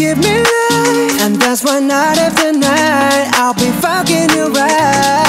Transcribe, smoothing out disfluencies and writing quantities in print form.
give me life, and that's why night after night I'll be fucking you right.